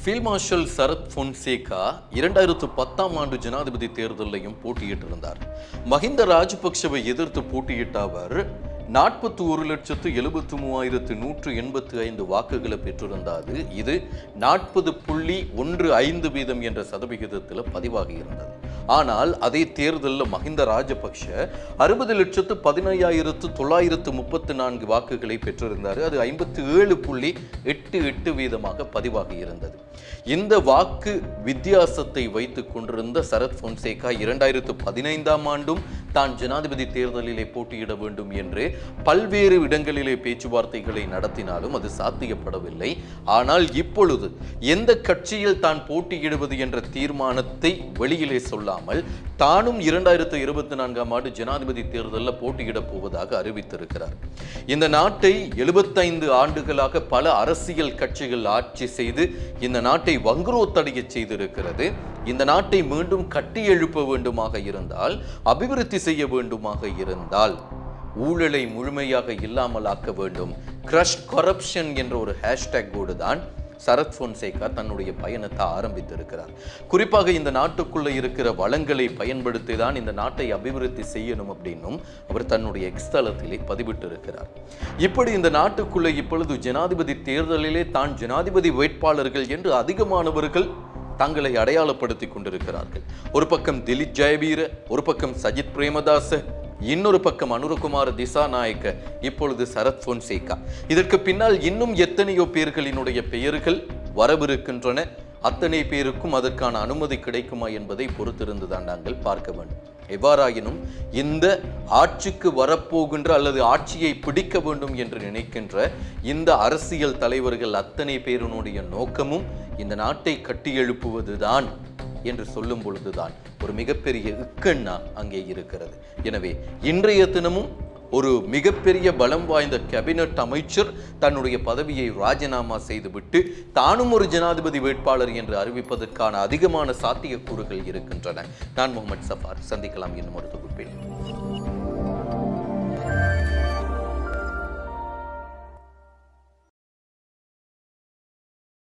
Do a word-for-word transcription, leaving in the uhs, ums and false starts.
Field marshal Sarath Fonseka இரண்டாயிரத்து பத்தாம் ஆண்டு ஜனாதிபதி தேர்தலையும் போட்டியிட்டிருந்தார். மஹிந்த ராஜபக்ஷவை எதிர்த்து போட்டியிட்ட அவர் நாற்பத்தி ஒரு லட்சத்து எழுபத்து மூவாயிரத்து நூற்று எண்பத்தி ஐந்து வாக்குகளை பெற்றிருந்தாது. இது நாற்பது புள்ளி ஒன்று ஐந்து வீதம் என்ற சதவிகிதத்தில் பதிவாகி இருந்தது. ஆனால் அதே தேர்தலில் மஹிந்த ராஜபக்ஷ அறுபது லட்சத்து பதினையாயிரத்து தொள்ளாயிரத்து முப்பத்தி நான்கு வாக்குகளை பெற்றிருந்தார். அது ஐம்பத்தி ஏழு புள்ளி எட்டு எட்டு வீதமாக பதிவாகி இருந்தது. இந்த வாக்கு வித்தியாசத்தை வைத்துக் கொண்டிருந்த சரத் பொன்சேகா இரண்டாயிரத்து பதினைந்தாம் ஆண்டும் தான் ஜனாதிபதி தேர்தலிலே போட்டியிட வேண்டும் என்று பல்வேறு இடங்களிலே பேச்சுவார்த்தைகளை நடத்தினாலும் அது சாத்தியப்படவில்லை. ஆனால் இப்பொழுது எந்த கட்சியில் தான் போட்டியிடுவது என்ற தீர்மானத்தை வெளியிலே சொல்லாமல் தானும் இரண்டாயிரத்து இருபத்தி நான்காம் ஆண்டு ஜனாதிபதி தேர்தலில் போட்டியிடப் போவதாக அறிவித்திருக்கிறார். இந்த நாட்டை எழுபத்தைந்து ஆண்டுகளாக பல அரசியல் கட்சிகள் ஆட்சி செய்து இந்த நாட்டை வங்குரோத்தடைய செய்திருக்கிறது. இந்த நாட்டை மீண்டும் கட்டி எழுப்ப வேண்டுமாக இருந்தால், அபிவிருத்தி செய்ய வேண்டுமாக இருந்தால் ஊழலை முழுமையாக இல்லாமல் ஆக்க வேண்டும். கிரஷ் கரப்ஷன் என்ற ஒரு ஹேஷ்டேக்கோடு தான் சரத் பொன்சேகா தன்னுடைய பயணத்தை ஆரம்பித்திருக்கிறார். குறிப்பாக இந்த நாட்டுக்குள்ள இருக்கிற வளங்களை பயன்படுத்தி தான் இந்த நாட்டை அபிவிருத்தி செய்யணும் அப்படின்னும் அவர் தன்னுடைய எக்ஸ் தளத்திலே பதிவிட்டிருக்கிறார். இப்படி இந்த நாட்டுக்குள்ள இப்பொழுது ஜனாதிபதி தேர்தலிலே தான் ஜனாதிபதி வேட்பாளர்கள் என்று அதிகமானவர்கள் தங்களை அடையாளப்படுத்தி கொண்டிருக்கிறார்கள். ஒரு பக்கம் திலீப் ஜெயவீர, ஒரு பக்கம் சஜித் பிரேமதாச, இன்னொரு பக்கம் அனுரகுமார திசாநாயக்க, இப்பொழுது சரத் பொன்சேகா. இதற்கு பின்னால் இன்னும் எத்தனையோ பேர்களினுடைய பெயர்கள் வரவிருக்கின்றன. அத்தனை பேருக்கும் அதற்கான அனுமதி கிடைக்குமா என்பதை பொறுத்திருந்துதான் நாங்கள் பார்க்க வேண்டும். எவ்வாறாயினும் இந்த ஆட்சிக்கு வரப்போகின்ற அல்லது ஆட்சியை பிடிக்க வேண்டும் என்று நினைக்கின்ற இந்த அரசியல் தலைவர்கள் அத்தனை பேருடைய நோக்கமும் இந்த நாட்டை கட்டி எழுப்புவதுதான் என்று சொல்லும் பொழுதுதான் ஒரு மிகப்பெரிய இக்கண்ணா அங்கே இருக்கிறது. எனவே இன்றைய தினமும் ஒரு மிகப்பெரிய பலம் வாய்ந்த கேபினட் அமைச்சர் தன்னுடைய பதவியை ராஜினாமா செய்துவிட்டு தானும் ஒரு ஜனாதிபதி வேட்பாளர் என்று அறிவிப்பதற்கான அதிகமான சாத்தியக்கூறுகள் இருக்கின்றன. நான் முகமது சஃபார். சந்திக்கலாம் இன்னும் ஒரு தொகுப்பில்.